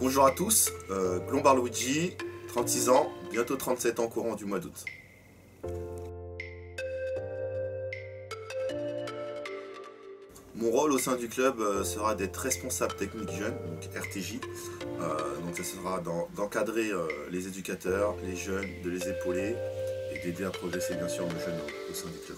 Bonjour à tous, Glombar Luigi, 36 ans, bientôt 37 ans courant du mois d'août. Mon rôle au sein du club sera d'être responsable technique jeune, donc RTJ. Donc ça sera d'encadrer les éducateurs, les jeunes, de les épauler et d'aider à progresser bien sûr nos jeunes au sein du club.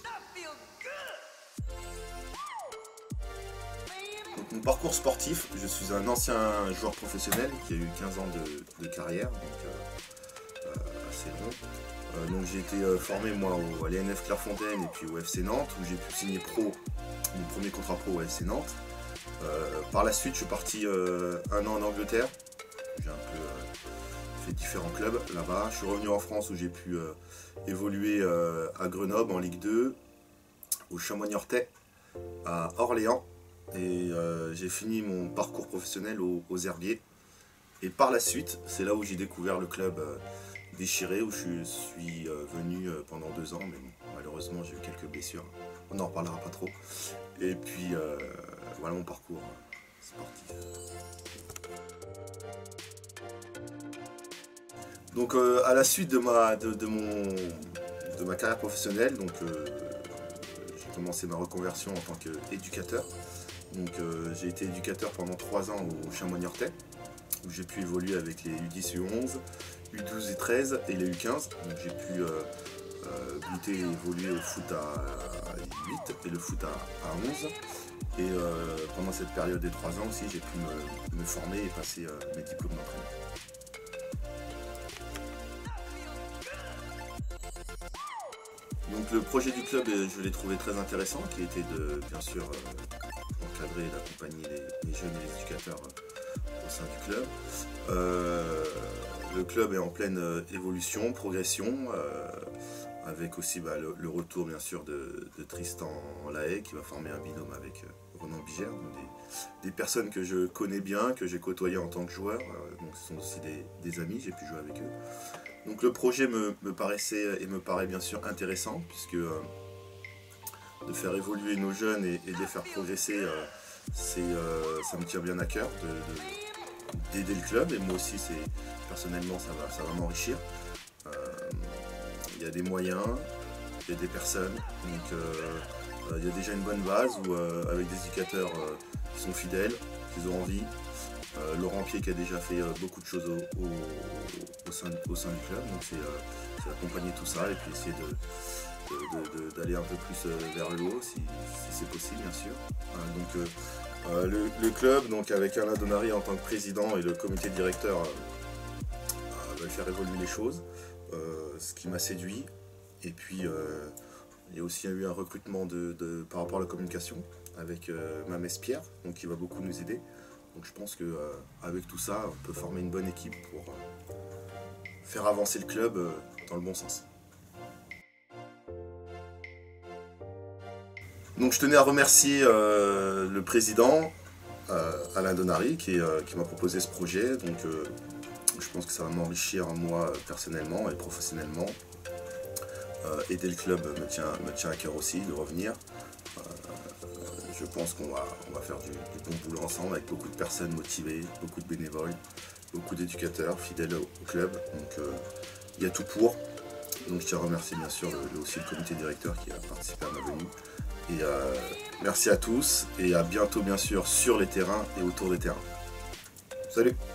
Donc, mon parcours sportif, je suis un ancien joueur professionnel qui a eu 15 ans de carrière, donc assez long. Donc j'ai été formé moi à l'ENF Clairefontaine et puis au FC Nantes où j'ai pu signer mon premier contrat pro au FC Nantes. Par la suite je suis parti un an en Angleterre, j'ai un peu fait différents clubs là-bas. Je suis revenu en France où j'ai pu évoluer à Grenoble en Ligue 2, au Chamois-Niortais, à Orléans. Et j'ai fini mon parcours professionnel aux Herbiers. Et par la suite, c'est là où j'ai découvert le club déchiré, où je suis venu pendant 2 ans, mais bon, malheureusement j'ai eu quelques blessures, on n'en reparlera pas trop. Et puis voilà mon parcours sportif. Donc à la suite de ma carrière professionnelle, donc j'ai commencé ma reconversion en tant qu'éducateur. Donc j'ai été éducateur pendant 3 ans au Chamois-Niortais, où j'ai pu évoluer avec les U10, U11, U12 et 13 et les U15. Donc j'ai pu goûter et évoluer au foot à 8 et le foot à 11. Et pendant cette période des 3 ans aussi, j'ai pu me former et passer mes diplômes d'entraîneur. Donc le projet du club, je l'ai trouvé très intéressant, qui était de, bien sûr, encadrer et d'accompagner les jeunes et les éducateurs au sein du club. Le club est en pleine évolution, progression, avec aussi le retour bien sûr de Tristan Lahaye qui va former un binôme avec Ronan Bigère, donc des personnes que je connais bien, que j'ai côtoyé en tant que joueur, donc ce sont aussi des amis, j'ai pu jouer avec eux. Donc le projet me paraissait et me paraît bien sûr intéressant, puisque de faire évoluer nos jeunes et de les faire progresser, ça me tient bien à cœur d'aider le club, et moi aussi personnellement ça va m'enrichir. Il y a des moyens, il y a des personnes, donc il y a déjà une bonne base où, avec des éducateurs qui sont fidèles, qui ont envie. Laurent Pied qui a déjà fait beaucoup de choses au sein du club, donc c'est accompagner tout ça et puis essayer d'aller un peu plus vers le haut si c'est possible bien sûr. Donc le club, donc avec Alain Donary en tant que président et le comité directeur, va faire évoluer les choses, ce qui m'a séduit. Et puis il y a aussi eu un recrutement par rapport à la communication avec Mamès Pierre, donc qui va beaucoup nous aider. Donc je pense qu'avec tout ça, on peut former une bonne équipe pour faire avancer le club dans le bon sens. Donc je tenais à remercier le président, Alain Donary, qui m'a proposé ce projet. Donc je pense que ça va m'enrichir moi personnellement et professionnellement. Aider le club me tient à cœur aussi de revenir. Je pense qu'on va faire du bon boulot ensemble avec beaucoup de personnes motivées, beaucoup de bénévoles, beaucoup d'éducateurs fidèles au club. Donc il y a tout pour. Donc je tiens à remercier bien sûr aussi le comité directeur qui a participé à ma venue. Et merci à tous et à bientôt bien sûr sur les terrains et autour des terrains. Salut!